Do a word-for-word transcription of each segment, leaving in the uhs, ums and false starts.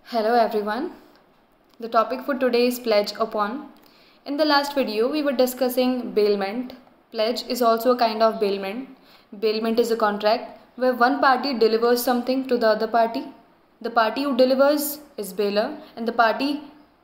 Hello everyone. The topic for today is pledge upon. In the last video we were discussing bailment. Pledge is also a kind of bailment. Bailment is a contract where one party delivers something to the other party. The party who delivers is bailer and the party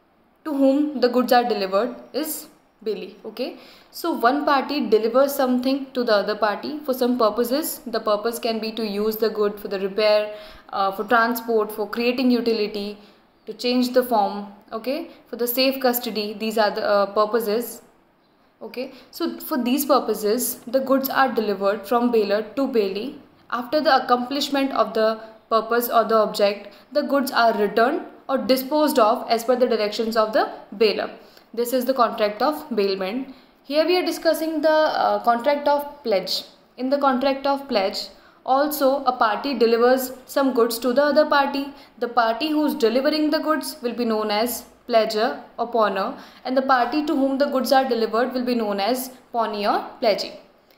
to whom the goods are delivered is bailee. Okay, so one party delivers something to the other party for some purposes. The purpose can be to use the good for the repair, uh, for transport, for creating utility, to change the form, okay, for the safe custody. These are the uh, purposes. Okay, so for these purposes the goods are delivered from bailer to bailee. After the accomplishment of the purpose or the object, the goods are returned or disposed of as per the directions of the bailer. This is the contract of bailment. Here we are discussing the uh, contract of pledge. In the contract of pledge, also a party delivers some goods to the other party. The party who is delivering the goods will be known as pledger or pawner, and the party to whom the goods are delivered will be known as pawnee or pledgee.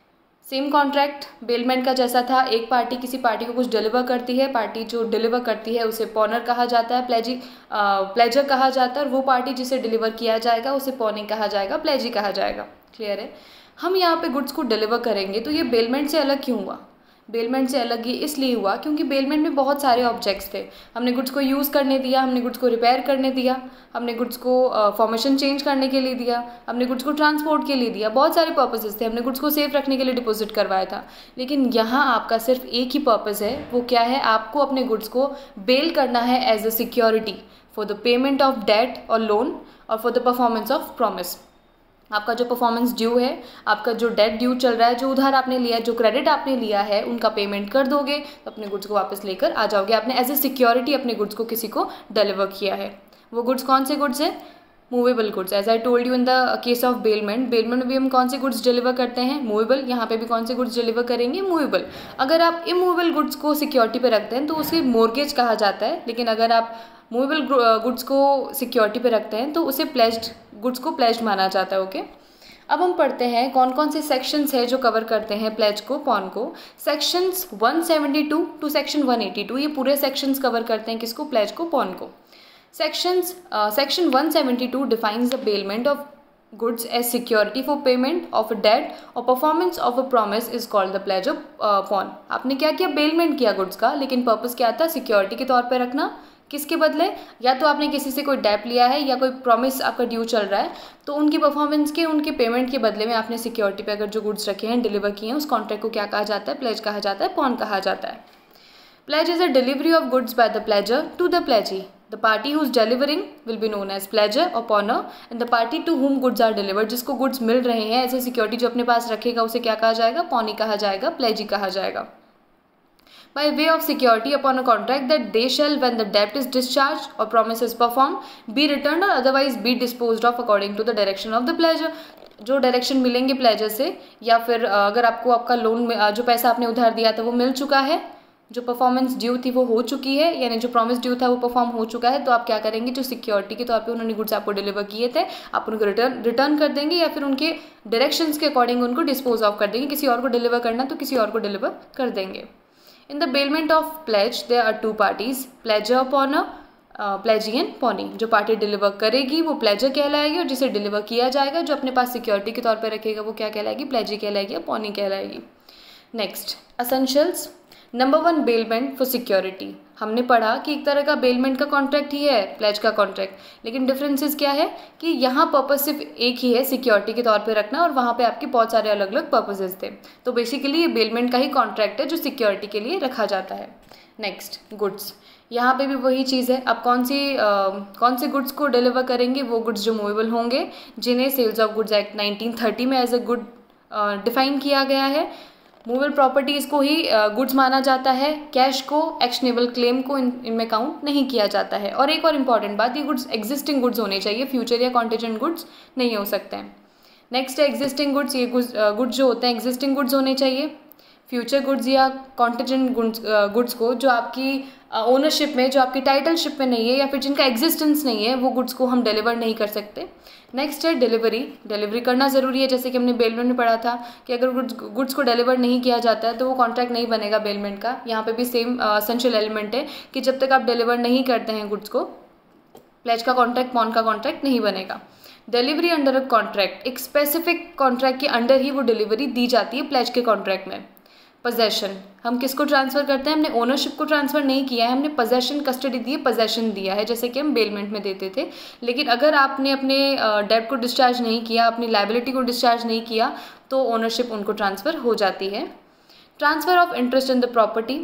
Same contract bailment का जैसा था, एक party किसी party को कुछ deliver करती है, party जो डिलीवर करती है उसे पॉनर कहा जाता है, प्लेजी प्लेजर कहा जाता है, और वो पार्टी जिसे डिलीवर किया जाएगा उसे पॉनी कहा जाएगा, प्लेजी कहा जाएगा. क्लियर है. हम यहाँ पे गुड्स को डिलीवर करेंगे तो ये बेलमेंट से अलग क्यों हुआ? बेलमेंट से अलग ये इसलिए हुआ क्योंकि बेलमेंट में बहुत सारे ऑब्जेक्ट्स थे. हमने गुड्स को यूज़ करने दिया, हमने गुड्स को रिपेयर करने दिया, हमने गुड्स को फॉर्मेशन चेंज करने के लिए दिया, हमने गुड्स को ट्रांसपोर्ट के लिए दिया, बहुत सारे पर्पसेस थे. हमने गुड्स को सेफ रखने के लिए डिपॉजिट करवाया था. लेकिन यहाँ आपका सिर्फ एक ही पर्पज़ है. वो क्या है? आपको अपने गुड्स को बेल करना है as a security for the payment of debt और लोन और for the performance of promise. आपका जो परफॉर्मेंस ड्यू है, आपका जो डेट ड्यू चल रहा है, जो उधार आपने लिया है, जो क्रेडिट आपने लिया है, उनका पेमेंट कर दोगे तो अपने गुड्स को वापस लेकर आ जाओगे. आपने एज ए सिक्योरिटी अपने गुड्स को किसी को डिलीवर किया है. वो गुड्स कौन से गुड्स हैं? Movable goods. As I told you in the case of bailment, bailment में भी हम कौन से गुड्स डिलीवर करते हैं? मूवेबल. यहाँ पे भी कौन से गुड्स डिलीवर करेंगे? मूवेबल. अगर आप इमूवेबल गुड्स को सिक्योरिटी पे रखते हैं तो उसे मोर्गेज कहा जाता है. लेकिन अगर आप मूवेबल गुड्स को सिक्योरिटी पे रखते हैं तो उसे प्लेज्ड गुड्स को प्लेज्ड माना जाता है. Okay okay? अब हम पढ़ते हैं कौन कौन से सेक्शंस है जो कवर करते हैं प्लेज को, पॉन को. Sections one seventy two two section one eighty two, ये पूरे सेक्शंस कवर करते हैं किसको? प्लेज को, पॉन को. Sections section one seventy two defines the bailment of goods as security for payment of a debt और performance of a promise is called the pledge of pawn. आपने क्या किया? Bailment किया गुड्स का, लेकिन purpose क्या था? सिक्योरिटी के तौर पर रखना. किसके बदले? या तो आपने किसी से कोई डेप लिया है या कोई प्रॉमिस आपका ड्यू चल रहा है, तो उनकी परफॉर्मेंस के, उनके पेमेंट के बदले में आपने सिक्योरिटी पे अगर जो गुड्स रखे हैं, डिलीवर किए हैं, उस कॉन्ट्रैक्ट को क्या कहा जाता है? प्लेज कहा जाता है, पॉन कहा जाता है. Pledge is a delivery of goods by the pledger to the pledgee. The party whose delivering will be known as pledger और pawner, and the party to whom goods are delivered, जिसको goods मिल रहे हैं ऐसे security जो अपने पास रखेगा उसे क्या कहा जाएगा? पॉनी कहा जाएगा, प्लेजी कहा जाएगा. By way of security upon a contract that they shall, when the debt is discharged or promise is performed, be returned or otherwise be disposed of according to the direction of the pledger. जो direction मिलेंगे pledger से, या फिर अगर आपको आपका loan में जो पैसा आपने उधार दिया था वो मिल चुका है, जो परफॉर्मेंस ड्यू थी वो हो चुकी है, यानी जो प्रॉमिस ड्यू था वो परफॉर्म हो चुका है, तो आप क्या करेंगे? जो सिक्योरिटी के तौर पे उन्होंने गुड्स आपको डिलीवर किए थे, आप उनको रिटर्न रिटर्न कर देंगे या फिर उनके डायरेक्शंस के अकॉर्डिंग उनको डिस्पोज ऑफ कर देंगे. किसी और को डिलीवर करना तो किसी और को डिलीवर कर देंगे. In the bailment of pledge, there are two parties, pledger or pawner, uh, pledgee and pawnee. जो पार्टी डिलीवर करेगी वो प्लेजर कहलाएगी, और जिसे डिलीवर किया जाएगा, जो अपने पास सिक्योरिटी के तौर पर रखेगा, वो क्या कहलाएगी? प्लेजी कहलाएगी या पॉनी कहलाएगी. Next, essentials. Number one, bailment for security. हमने पढ़ा कि एक तरह का बेलमेंट का कॉन्ट्रैक्ट ही है प्लेज का कॉन्ट्रैक्ट, लेकिन डिफरेंसेस क्या है कि यहाँ पर्पज सिर्फ एक ही है, सिक्योरिटी के तौर पे रखना, और वहाँ पे आपके बहुत सारे अलग अलग पर्पजेस थे. तो बेसिकली ये बेलमेंट का ही कॉन्ट्रैक्ट है जो सिक्योरिटी के लिए रखा जाता है. Next, goods. यहाँ पे भी वही चीज़ है. अब कौन सी आ, कौन से गुड्स को डिलीवर करेंगे? वो गुड्स जो मूवेबल होंगे, जिन्हें sales of goods act nineteen thirty में एज ए गुड डिफाइन किया गया है. मूवेबल प्रॉपर्टीज़ को ही गुड्स माना जाता है, कैश को, एक्शनेबल क्लेम को इन इनमें काउंट नहीं किया जाता है. और एक और इम्पॉर्टेंट बात, ये गुड्स एग्जिस्टिंग गुड्स होने चाहिए, फ्यूचर या कॉन्टिजेंट गुड्स नहीं हो सकते हैं. नेक्स्ट है एग्जिस्टिंग गुड्स. ये गुड्स जो होते हैं एग्जिस्टिंग गुड्स होने चाहिए. फ्यूचर गुड्स या कॉन्टिजेंट गुड्स को जो आपकी ओनरशिप में, जो आपकी टाइटलशिप में नहीं है या फिर जिनका एग्जिस्टेंस नहीं है, वो गुड्स को हम डिलीवर नहीं कर सकते। नेक्स्ट है डिलीवरी। डिलीवरी करना ज़रूरी है, जैसे कि हमने बेलमेंट में पढ़ा था कि अगर गुड्स गुड्स को डिलीवर नहीं किया जाता है तो वो कॉन्ट्रैक्ट नहीं बनेगा बेलमेंट का। यहाँ पे भी सेम एसेंशियल एलिमेंट है कि जब तक आप डिलीवर नहीं करते हैं गुड्स को, प्लेज का कॉन्ट्रैक्ट, पॉन का कॉन्ट्रैक्ट नहीं बनेगा। डिलीवरी अंडर अ कॉन्ट्रैक्ट, एक स्पेसिफिक कॉन्ट्रैक्ट के अंडर ही वो डिलीवरी दी जाती है प्लेज के कॉन्ट्रैक्ट में। पोजेशन, हम किसको ट्रांसफ़र करते हैं? हमने ओनरशिप को ट्रांसफ़र नहीं किया है, हमने पोजेशन, कस्टडी दी है, पोजेशन दिया है, जैसे कि हम बेलमेंट में देते थे। लेकिन अगर आपने अपने डेब्ट को डिस्चार्ज नहीं किया, अपनी लायबिलिटी को डिस्चार्ज नहीं किया, तो ओनरशिप उनको ट्रांसफ़र हो जाती है। Transfer of interest in the property,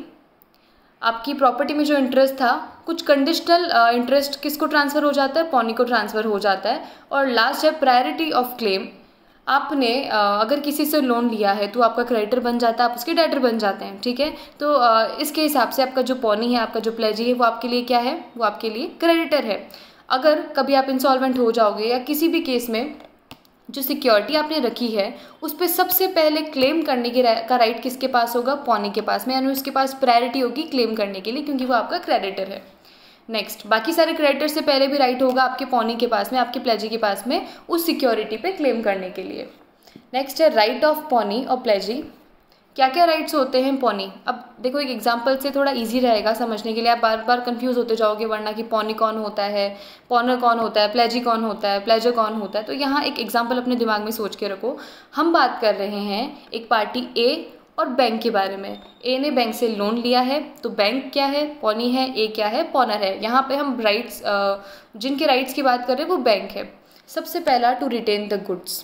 आपकी प्रॉपर्टी में जो इंटरेस्ट था, कुछ कंडीशनल इंटरेस्ट किसको ट्रांसफ़र हो जाता है? पॉनी को ट्रांसफ़र हो जाता है। और लास्ट है प्रायोरिटी ऑफ क्लेम। आपने अगर किसी से लोन लिया है तो आपका क्रेडिटर बन जाता है, आप उसके डेटर बन जाते हैं, ठीक है। तो इसके हिसाब से आपका जो पॉनी है, आपका जो प्लेजी है, वो आपके लिए क्या है? वो आपके लिए क्रेडिटर है। अगर कभी आप इंसॉल्वेंट हो जाओगे या किसी भी केस में जो सिक्योरिटी आपने रखी है उस पर सबसे पहले क्लेम करने की का राइट किसके पास होगा? पॉनी के पास में, यानी उसके पास प्रायोरिटी होगी क्लेम करने के लिए, क्योंकि वो आपका क्रेडिटर है। नेक्स्ट, बाकी सारे क्रेडिटर से पहले भी राइट होगा आपके पॉनी के पास में, आपके प्लेजी के पास में, उस सिक्योरिटी पे क्लेम करने के लिए। नेक्स्ट है राइट ऑफ पॉनी और प्लेजी। क्या क्या राइट्स होते हैं पॉनी? अब देखो, एक एग्जांपल से थोड़ा इजी रहेगा समझने के लिए, आप बार बार कंफ्यूज होते जाओगे वरना कि पॉनी कौन होता है, पॉनर कौन होता है, प्लेजी कौन होता है, प्लेजर कौन होता है। तो यहाँ एक एग्जांपल अपने दिमाग में सोच के रखो। हम बात कर रहे हैं एक पार्टी ए और बैंक के बारे में। ए ने बैंक से लोन लिया है, तो बैंक क्या है? पॉनी है। ए क्या है? पॉनर है। यहाँ पे हम राइट्स, जिनके राइट्स की बात कर रहे हैं वो बैंक है। सबसे पहला, टू रिटेन द गुड्स।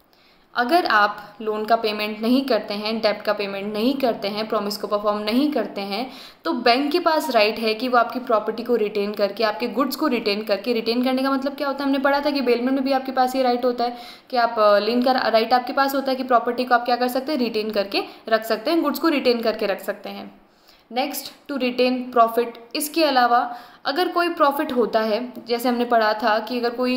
अगर आप लोन का पेमेंट नहीं करते हैं, डेब्ट का पेमेंट नहीं करते हैं, प्रॉमिस को परफॉर्म नहीं करते हैं, तो बैंक के पास राइट है कि वो आपकी प्रॉपर्टी को रिटेन करके, आपके गुड्स को रिटेन करके, रिटेन करने का मतलब क्या होता है? हमने पढ़ा था कि बेलमेंट में भी आपके पास ये राइट होता है कि आप लेन का राइट आपके पास होता है कि प्रॉपर्टी को आप क्या कर सकते हैं? रिटेन करके रख सकते हैं, गुड्स को रिटेन करके रख सकते हैं। Next, to retain profit. इसके अलावा अगर कोई प्रॉफिट होता है, जैसे हमने पढ़ा था कि अगर कोई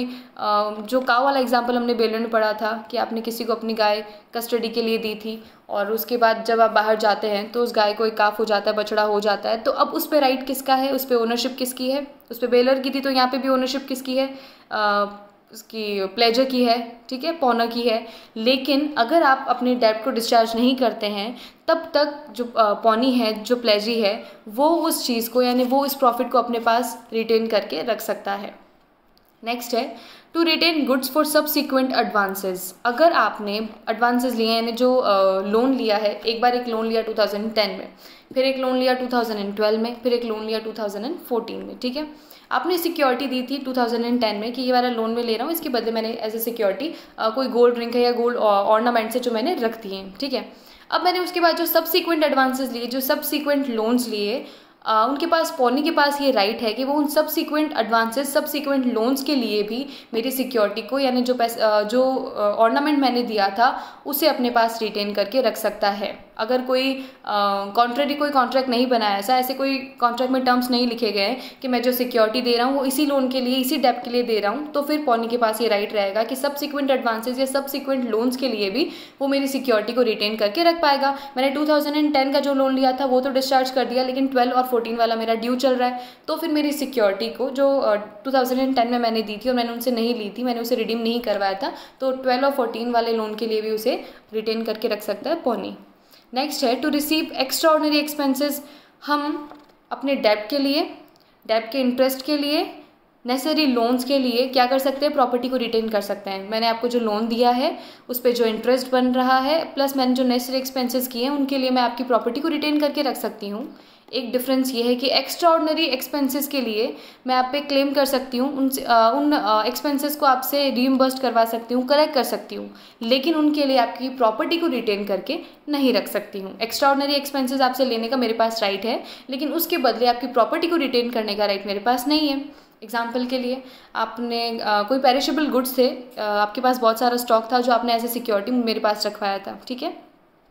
जो काव वाला एग्जांपल हमने बेलमेंट में पढ़ा था कि आपने किसी को अपनी गाय कस्टडी के लिए दी थी और उसके बाद जब आप बाहर जाते हैं तो उस गाय को एक काफ हो जाता है, बछड़ा हो जाता है, तो अब उस पर राइट किसका है? उस पर ओनरशिप किसकी है? उस पर बेलर की थी, तो यहाँ पे भी ओनरशिप किसकी है? आ, उसकी प्लेजर की है, ठीक है, पॉनर की है। लेकिन अगर आप अपने डेब्ट को डिस्चार्ज नहीं करते हैं तब तक जो पॉनी है, जो प्लेजी है, वो उस चीज़ को, यानी वो इस प्रॉफिट को अपने पास रिटेन करके रख सकता है। नेक्स्ट है to retain goods for subsequent advances. अगर आपने एडवांसेस लिए हैं, यानी जो लोन uh, लिया है, एक बार एक लोन लिया टू थाउजेंड टेन में, फिर एक लोन लिया टू थाउजेंड ट्वेल्व में, फिर एक लोन लिया टू थाउजेंड फोर्टीन में, ठीक है। आपने सिक्योरिटी दी थी टू थाउजेंड टेन में कि ये वाला लोन में ले रहा हूँ, इसके बदले मैंने एज ए सिक्योरिटी कोई गोल्ड रिंग है या गोल्ड ऑर्नामेंट से जो मैंने रख दिए हैं, ठीक है। अब मैंने उसके बाद जो सबसिक्वेंट एडवांसेस लिए, जो सबसिक्वेंट लोन्स लिए, Uh, उनके पास, पॉनी के पास ये राइट है कि वो उन सबसिक्वेंट एडवांसेस, सबसिक्वेंट लोन्स के लिए भी मेरी सिक्योरिटी को, यानी जो पैसा, जो ऑर्नामेंट मैंने दिया था उसे अपने पास रिटेन करके रख सकता है। अगर कोई कॉन्ट्रैक्ट कोई कॉन्ट्रैक्ट नहीं बनाया, ऐसा ऐसे कोई कॉन्ट्रैक्ट में टर्म्स नहीं लिखे गए कि मैं जो सिक्योरिटी दे रहा हूँ वो इसी लोन के लिए, इसी डेब्ट के लिए दे रहा हूँ, तो फिर पॉनी के पास ये राइट रहेगा कि सबसिक्वेंट एडवांसेस या सबसिक्वेंट लोन्स के लिए भी वो मेरी सिक्योरिटी को रिटेन करके रख पाएगा। मैंने टू थाउजेंड टेन का जो लोन लिया था वो तो डिस्चार्ज कर दिया, लेकिन ट्वेल्व और फोर्टीन वाला मेरा ड्यू चल रहा है, तो फिर मेरी सिक्योरिटी को जो टू थाउजेंड टेन में मैंने दी थी और मैंने उनसे नहीं ली थी, मैंने उसे रिडीम नहीं करवाया था, तो ट्वेल्व और फोर्टीन वाले लोन के लिए भी उसे रिटेन करके रख सकता है पॉनी। नेक्स्ट है to receive extra ordinary expenses. हम अपने डेब्ट के लिए, डेब्ट के इंटरेस्ट के लिए, नेसेसरी लोन्स के लिए क्या कर सकते हैं? प्रॉपर्टी को रिटेन कर सकते हैं। मैंने आपको जो लोन दिया है उस पर जो इंटरेस्ट बन रहा है, प्लस मैंने जो नेसेसरी एक्सपेंसेस किए हैं उनके लिए मैं आपकी प्रॉपर्टी को रिटेन करके रख सकती हूँ। एक डिफरेंस ये है कि एक्स्ट्रा ऑर्डिनरी एक्सपेंसेस के लिए मैं आप पे क्लेम कर सकती हूँ, उन उन एक्सपेंसेस को आपसे रीइंबर्स करवा सकती हूँ, करेक्ट कर सकती हूँ, लेकिन उनके लिए आपकी प्रॉपर्टी को रिटेन करके नहीं रख सकती हूँ। एक्स्ट्रा ऑर्डिनरी एक्सपेंसेस आपसे लेने का मेरे पास राइट है, लेकिन उसके बदले आपकी प्रॉपर्टी को रिटेन करने का राइट मेरे पास नहीं है। एग्जाम्पल के लिए, आपने आ, कोई पेरिशेबल गुड्स थे, आ, आपके पास बहुत सारा स्टॉक था जो आपने एज ए सिक्योरिटी मेरे पास रखवाया था, ठीक है।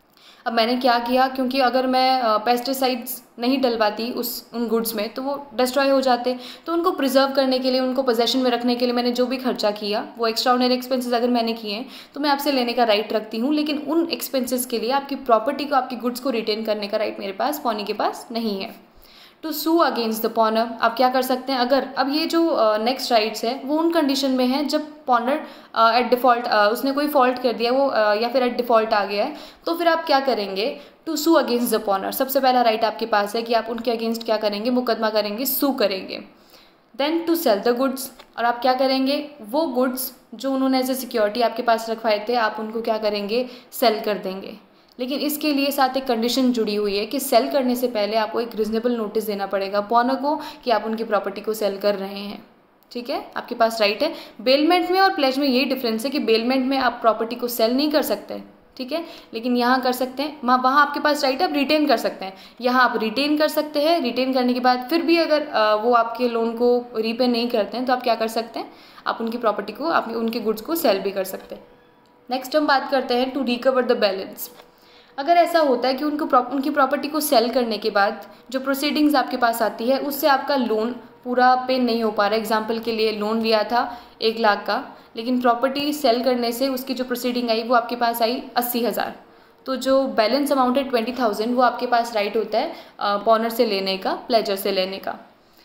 अब मैंने क्या किया, क्योंकि अगर मैं पेस्टिसाइड्स नहीं डलवाती उस उन गुड्स में तो वो डिस्ट्रॉय हो जाते, तो उनको प्रिजर्व करने के लिए, उनको पोजेशन में रखने के लिए मैंने जो भी खर्चा किया, वो एक्स्ट्राऑर्डिनरी एक्सपेंसेस अगर मैंने किए हैं तो मैं आपसे लेने का राइट रखती हूँ, लेकिन उन एक्सपेंसेस के लिए आपकी प्रॉपर्टी को, आपकी गुड्स को रिटेन करने का राइट मेरे पास, पॉनी के पास नहीं है। To sue against the pawner, आप क्या कर सकते हैं, अगर अब ये जो नेक्स्ट uh, राइट्स है वो उन कंडीशन में है जब पॉनर एट डिफ़ॉल्ट उसने कोई फॉल्ट कर दिया वो uh, या फिर एट डिफ़ॉल्ट आ गया है, तो फिर आप क्या करेंगे, to sue against the pawner. सबसे पहला राइट आपके पास है कि आप उनके अगेंस्ट क्या करेंगे, मुकदमा करेंगे, सू करेंगे। Then to sell the goods, और आप क्या करेंगे, वो गुड्स जो उन्होंने एज ए सिक्योरिटी आपके पास रखवाए थे आप उनको क्या करेंगे, सेल कर देंगे। लेकिन इसके लिए साथ एक कंडीशन जुड़ी हुई है कि सेल करने से पहले आपको एक रिजनेबल नोटिस देना पड़ेगा पॉनर को कि आप उनकी प्रॉपर्टी को सेल कर रहे हैं। ठीक है, आपके पास राइट है। बेलमेंट में और प्लेज में यही डिफरेंस है कि बेलमेंट में आप प्रॉपर्टी को सेल नहीं कर सकते, ठीक है, लेकिन यहाँ कर सकते हैं। वहाँ आपके पास राइट है, आप रिटेन कर सकते हैं। यहाँ आप रिटेन कर सकते हैं, रिटेन करने के बाद फिर भी अगर वो आपके लोन को रीपे नहीं करते हैं तो आप क्या कर सकते हैं, आप उनकी प्रॉपर्टी को, आप उनके गुड्स को सेल भी कर सकते हैं। नेक्स्ट हम बात करते हैं टू रिकवर द बैलेंस। अगर ऐसा होता है कि उनको उनकी प्रॉपर्टी को सेल करने के बाद जो प्रोसीडिंग्स आपके पास आती है उससे आपका लोन पूरा पे नहीं हो पा रहा है। एग्जांपल के लिए लोन लिया था एक लाख का, लेकिन प्रॉपर्टी सेल करने से उसकी जो प्रोसीडिंग आई वो आपके पास आई अस्सी हज़ार, तो जो बैलेंस अमाउंट है ट्वेंटी थाउजेंड वो आपके पास राइट होता है पॉनर से लेने का, प्लेजर से लेने का।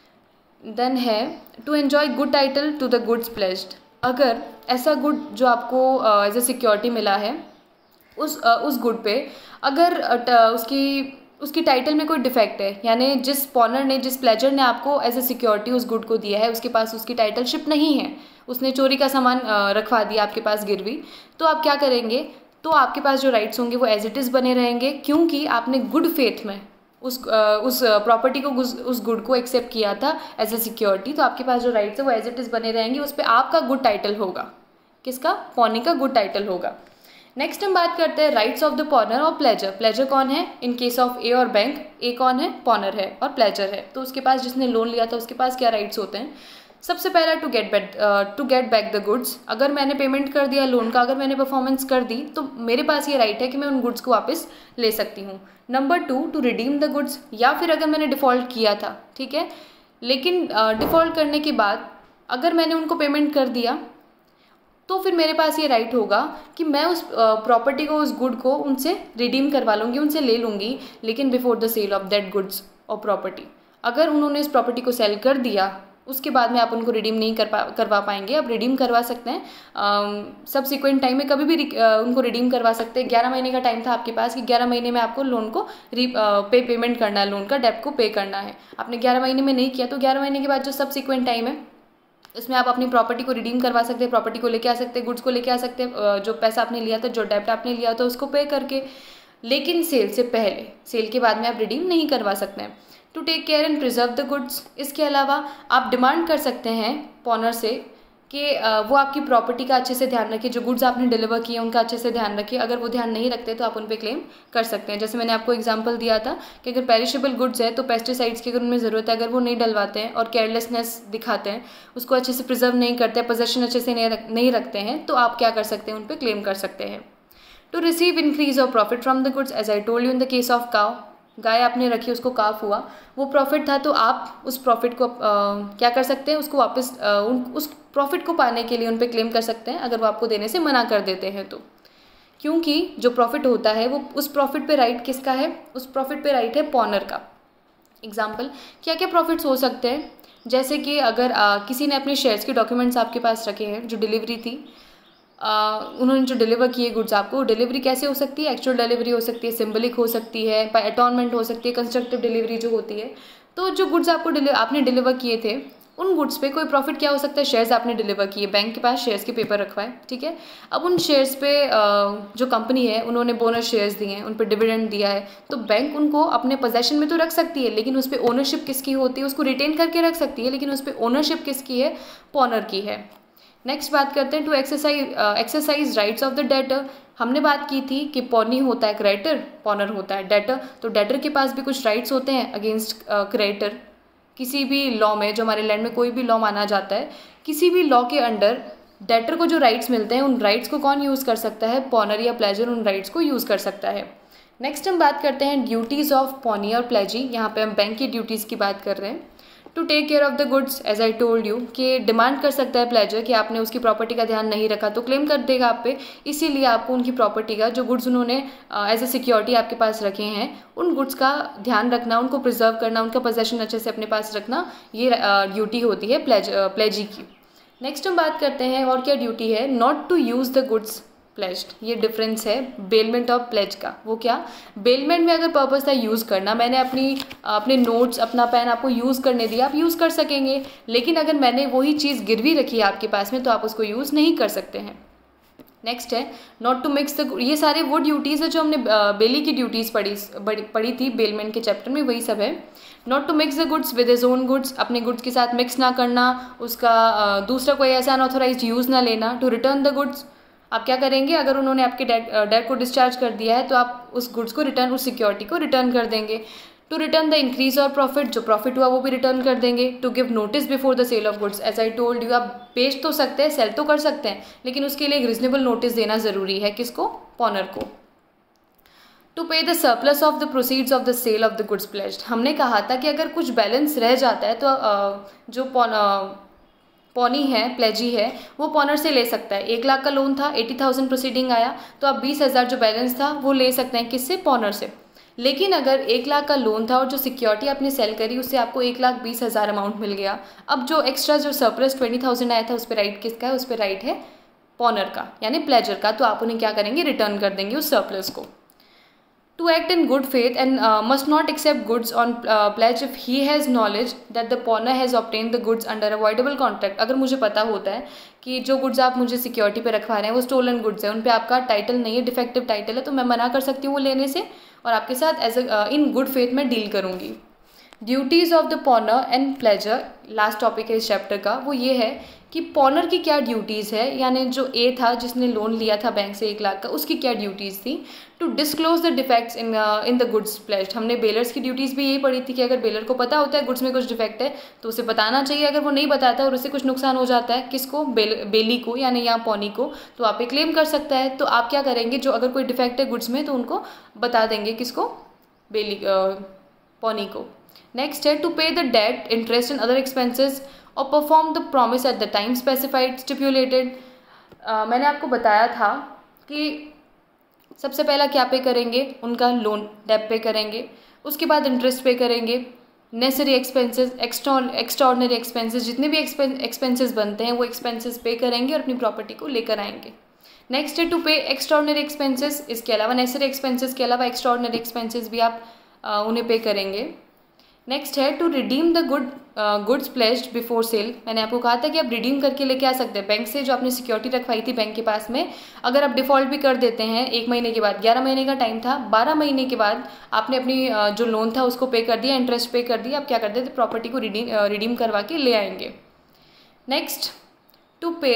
देन है to enjoy good title to the goods pledged. अगर ऐसा गुड जो आपको एज ए सिक्योरिटी मिला है उस उस गुड पे अगर उसकी उसकी टाइटल में कोई डिफेक्ट है, यानी जिस पॉनर ने, जिस प्लेजर ने आपको एज ए सिक्योरिटी उस गुड को दिया है उसके पास उसकी टाइटलशिप नहीं है, उसने चोरी का सामान रखवा दिया आपके पास गिरवी, तो आप क्या करेंगे, तो आपके पास जो राइट्स होंगे वो एज इट इज़ बने रहेंगे, क्योंकि आपने गुड फेथ में उस उस प्रॉपर्टी को, उस गुड को एक्सेप्ट किया था एज ए सिक्योरिटी, तो आपके पास जो राइट्स है वो एज इट इज़ बने रहेंगे। उस पर आपका गुड टाइटल होगा, किसका, पॉनी का गुड टाइटल होगा। नेक्स्ट हम बात करते हैं राइट्स ऑफ द पॉनर और प्लेजर। प्लेजर कौन है, इन केस ऑफ ए और बैंक, ए कौन है, पॉनर है और प्लेजर है, तो उसके पास, जिसने लोन लिया था उसके पास क्या राइट्स होते हैं। सबसे पहला to get back to get back the goods. अगर मैंने पेमेंट कर दिया लोन का, अगर मैंने परफॉर्मेंस कर दी तो मेरे पास ये राइट है कि मैं उन गुड्स को वापस ले सकती हूँ। Number two to redeem the goods, या फिर अगर मैंने डिफ़ॉल्ट किया था, ठीक है, लेकिन डिफ़ॉल्ट uh, करने के बाद अगर मैंने उनको पेमेंट कर दिया तो फिर मेरे पास ये राइट होगा कि मैं उस प्रॉपर्टी को, उस गुड को उनसे रिडीम करवा लूँगी, उनसे ले लूँगी, लेकिन before the sale of that goods और प्रॉपर्टी। अगर उन्होंने इस प्रॉपर्टी को सेल कर दिया उसके बाद में आप उनको रिडीम नहीं कर पा करवा पाएंगे। आप रिडीम करवा सकते हैं सब्सिक्वेंट टाइम में, कभी भी आ, उनको रिडीम करवा सकते हैं। ग्यारह महीने का टाइम था आपके पास कि ग्यारह महीने में आपको लोन को री आ, पे पेमेंट करना है, लोन का डेब्ट को पे करना है। आपने ग्यारह महीने में नहीं किया तो ग्यारह महीने के बाद जो सब्सिक्वेंट टाइम है इसमें आप अपनी प्रॉपर्टी को रिडीम करवा सकते हैं, प्रॉपर्टी को लेके आ सकते हैं, गुड्स को लेके आ सकते हैं, जो पैसा आपने लिया था, जो डेब्ट आपने लिया था उसको पे करके। लेकिन सेल से पहले, सेल के बाद में आप रिडीम नहीं करवा सकते हैं। To take care and preserve the goods, इसके अलावा आप डिमांड कर सकते हैं पॉनर से कि वो आपकी प्रॉपर्टी का अच्छे से ध्यान रखे, जो गुड्स आपने डिलीवर किए उनका अच्छे से ध्यान रखे। अगर वो ध्यान नहीं रखते तो आप उन पे क्लेम कर सकते हैं। जैसे मैंने आपको एग्जांपल दिया था कि अगर पेरिशेबल गुड्स है तो पेस्टिसाइड्स की अगर उनमें ज़रूरत है, अगर वो नहीं डलवाते हैं और केयरलेसनेस दिखाते हैं, उसको अच्छे से प्रिजर्व नहीं करते हैं, पोजेशन अच्छे से नहीं रख नहीं रखते हैं, तो आप क्या कर सकते हैं, उन पर क्लेम कर सकते हैं। टू रिसीव इंक्रीज और profit from the goods, as I told you in the case of cow, गाय आपने रखी, उसको काफ हुआ, वो प्रॉफिट था, तो आप उस प्रॉफिट को आ, क्या कर सकते हैं, उसको वापस आ, उन उस प्रॉफिट को पाने के लिए उन पे क्लेम कर सकते हैं अगर वो आपको देने से मना कर देते हैं तो। क्योंकि जो प्रॉफिट होता है वो, उस प्रॉफिट पे राइट किसका है, उस प्रॉफिट पे राइट है पॉनर का। एग्जाम्पल, क्या क्या प्रॉफिट्स हो सकते हैं, जैसे कि अगर आ, किसी ने अपने शेयर्स के डॉक्यूमेंट्स आपके पास रखे हैं, जो डिलीवरी थी, Uh, उन्होंने जो डिलीवर किए गुड्स आपको, डिलीवरी कैसे हो सकती है, एक्चुअल डिलीवरी हो सकती है, सिंबलिक हो सकती है, बाय अटॉर्नमेंट हो सकती है, कंस्ट्रक्टिव डिलीवरी जो होती है। तो जो गुड्स आपको डिलीवर आपने डिलीवर किए थे उन गुड्स पे कोई प्रॉफिट क्या हो सकता है, शेयर्स आपने डिलीवर किए, बैंक के पास शेयर्स के पेपर रखवाए, ठीक है। अब उन शेयर्स पे जो कंपनी है उन्होंने बोनस शेयर्स दिए हैं, उन पर डिविडेंड दिया है, तो बैंक उनको अपने पोजेशन में तो रख सकती है, लेकिन उस पर ओनरशिप किसकी होती है, उसको रिटेन करके रख सकती है, लेकिन उस पर ओनरशिप किसकी है, पॉनर की है। नेक्स्ट बात करते हैं to exercise exercise rights of the debtor. हमने बात की थी कि पॉनी होता है क्रेडिटर, पॉनर होता है डेटर, तो डेटर के पास भी कुछ राइट्स होते हैं अगेंस्ट क्रेडिटर। किसी भी लॉ में, जो हमारे लैंड में कोई भी लॉ माना जाता है, किसी भी लॉ के अंडर डेटर को जो राइट्स मिलते हैं उन राइट्स को कौन यूज़ कर सकता है, पॉनर या प्लेजर उन राइट्स को यूज़ कर सकता है। नेक्स्ट हम बात करते हैं ड्यूटीज़ ऑफ पॉनी और प्लेजी। यहाँ पे हम बैंक की ड्यूटीज़ की बात कर रहे हैं। To take care of the goods, as I told you, कि डिमांड कर सकता है प्लेजर कि आपने उसकी प्रॉपर्टी का ध्यान नहीं रखा तो क्लेम कर देगा आप पे, इसीलिए आपको उनकी प्रॉपर्टी का, जो गुड्स उन्होंने एज ए सिक्योरिटी आपके पास रखे हैं, उन गुड्स का ध्यान रखना, उनको प्रिजर्व करना, उनका पोजेशन अच्छे से अपने पास रखना, ये ड्यूटी होती है प्लेज प्लेजी की। नेक्स्ट हम बात करते हैं और क्या ड्यूटी है, not to use the goods pledged. ये डिफरेंस है बेलमेंट और प्लेज का। वो क्या, बेलमेंट में अगर पर्पस था यूज़ करना, मैंने अपनी अपने नोट्स, अपना पेन आपको यूज़ करने दिया, आप यूज़ कर सकेंगे, लेकिन अगर मैंने वही चीज़ गिरवी रखी है आपके पास में तो आप उसको यूज़ नहीं कर सकते हैं। नेक्स्ट है नॉट टू मिक्स द, ये सारे वो ड्यूटीज़ है जो हमने बेली की ड्यूटीज़ पढ़ी पढ़ी थी बेलमेंट के चैप्टर में, वही सब है। Not to mix the goods with his own goods, अपने गुड्स के साथ मिक्स ना करना, उसका दूसरा कोई ऐसा अनऑथोराइज्ड यूज़ ना लेना। टू रिटर्न द गुड्स, आप क्या करेंगे, अगर उन्होंने आपके डेट डेट को डिस्चार्ज कर दिया है तो आप उस गुड्स को रिटर्न, उस सिक्योरिटी को रिटर्न कर देंगे। टू रिटर्न द इंक्रीज और प्रॉफिट, जो प्रॉफिट हुआ वो भी रिटर्न कर देंगे। To give notice before the sale of goods, as I told you, आप बेच तो सकते हैं, सेल तो कर सकते हैं, लेकिन उसके लिए एक रिजनेबल नोटिस देना ज़रूरी है, किसको, पॉनर को। To pay the surplus of the proceeds of the sale of the goods pledged, हमने कहा था कि अगर कुछ बैलेंस रह जाता है तो जो पॉन पॉनी है, प्लेजी है, वो पॉनर से ले सकता है। एक लाख का लोन था, एटी थाउजेंड प्रोसीडिंग आया, तो आप बीस हज़ार जो बैलेंस था वो ले सकते हैं, किससे, पॉनर से। लेकिन अगर एक लाख का लोन था और जो सिक्योरिटी आपने सेल करी उससे आपको एक लाख बीस हज़ार अमाउंट मिल गया, अब जो एक्स्ट्रा जो सरप्लस ट्वेंटी थाउजेंड आया था उस पर राइट किसका है, उस पर राइट है पॉनर का, यानी प्लेजर का। तो आप उन्हें क्या करेंगे, रिटर्न कर देंगे उस सरप्लस को। To act in good faith and uh, must not accept goods on uh, pledge if he has knowledge that the pawnee has obtained the goods under avoidable contract। अगर मुझे पता होता है कि जो गुड्स आप मुझे सिक्योरिटी पे रखवा रहे हैं वो स्टोलन गुड्स है, उन पे आपका टाइटल नहीं है, डिफेक्टिव टाइटल है, तो मैं मना कर सकती हूँ वो लेने से और आपके साथ as a in good faith में डील करूँगी। Duties of the pawnor and pledger, last topic है इस चैप्टर का, वो ये है कि पॉनर की क्या ड्यूटीज़ है, यानी जो ए था जिसने लोन लिया था बैंक से एक लाख का, उसकी क्या ड्यूटीज़ थी। To disclose the defects in in the goods pledged, हमने बेलर्स की ड्यूटीज़ भी यही पढ़ी थी कि अगर बेलर को पता होता है गुड्स में कुछ डिफेक्ट है तो उसे बताना चाहिए, अगर वो नहीं बताता और उससे कुछ नुकसान हो जाता है, किसको, बेल बेली को, यानी यहाँ पॉनी को, तो आप ये क्लेम कर सकता है। तो आप क्या करेंगे, जो अगर कोई डिफेक्ट है गुड्स में तो उनको बता देंगे, किसको, बेली, पॉनी को। नेक्स्ट है to pay the debt, interest and other expenses और perform the promise at the time specified stipulated. मैंने आपको बताया था कि सबसे पहला क्या पे करेंगे, उनका लोन डेट पे करेंगे, उसके बाद इंटरेस्ट पे करेंगे, necessary expenses, extra extraordinary expenses, जितने भी एक्सपेंसेस बनते हैं वो एक्सपेंसेस पे करेंगे और अपनी प्रॉपर्टी को लेकर आएंगे। नेक्स्ट है टू पे एक्स्ट्राऑर्डिनरी एक्सपेंसेस, इसके अलावा नेसेसरी एक्सपेंसेस के अलावा एक्स्ट्राऑर्डिनरी एक्सपेंसेस भी आप uh, उन्हें पे करेंगे। नेक्स्ट है to redeem the good goods pledged before sale. मैंने आपको कहा था कि आप रिडीम करके लेके आ सकते हैं बैंक से, जो आपने सिक्योरिटी रखवाई थी बैंक के पास में, अगर आप डिफ़ॉल्ट भी कर देते हैं एक महीने के बाद, ग्यारह महीने का टाइम था, बारह महीने के बाद आपने अपनी uh, जो लोन था उसको पे कर दिया, इंटरेस्ट पे कर दिया, आप क्या करते थे, प्रॉपर्टी को रिडीम रिडीम करवा के ले आएंगे। नेक्स्ट टू पे,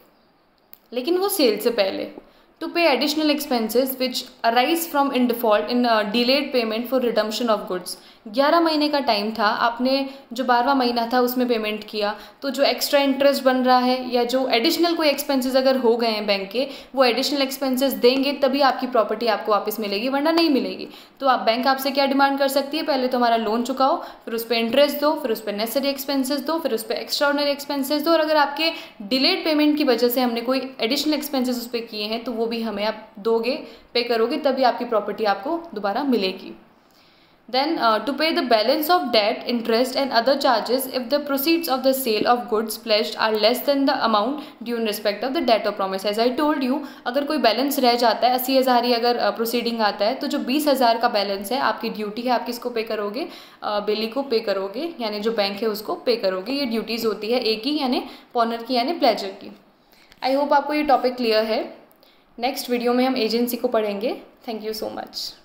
लेकिन वो सेल से पहले, to pay additional expenses which arise from in default in uh, delayed payment for redemption of goods। ग्यारह महीने का टाइम था, आपने जो बारहवां महीना था उसमें पेमेंट किया, तो जो एक्स्ट्रा इंटरेस्ट बन रहा है या जो एडिशनल कोई एक्सपेंसेस अगर हो गए हैं बैंक के, वो एडिशनल एक्सपेंसेस देंगे तभी आपकी प्रॉपर्टी आपको वापस मिलेगी, वरना नहीं मिलेगी। तो आप बैंक आपसे क्या डिमांड कर सकती है, पहले तो हमारा लोन चुकाओ, फिर उस पर इंटरेस्ट दो, फिर उस पर नेसेसरी एक्सपेंसेस दो, फिर उस पर एक्स्ट्राऑर्डिनरी एक्सपेंसेस दो, और अगर आपके डिलेड पेमेंट की वजह से हमने कोई एडिशनल एक्सपेंसेस उस पर किए हैं तो वो भी हमें आप दोगे, पे करोगे, तभी आपकी प्रॉपर्टी आपको दोबारा मिलेगी। Then uh, to pay the balance of debt, interest and other charges if the proceeds of the sale of goods pledged are less than the amount due in respect of the debt or promise। As I told you, अगर कोई balance रह जाता है, अस्सी हज़ार ही अगर proceeding uh, आता है, तो जो बीस हज़ार का बैलेंस है आपकी ड्यूटी है, आप किसको पे करोगे, बेली uh, को पे करोगे, यानी जो बैंक है उसको पे करोगे। ये ड्यूटीज़ होती है एक ही, यानी पॉनर की यानी प्लेजर की। आई होप आपको ये टॉपिक क्लियर है। नेक्स्ट वीडियो में हम एजेंसी को पढ़ेंगे। Thank you so much.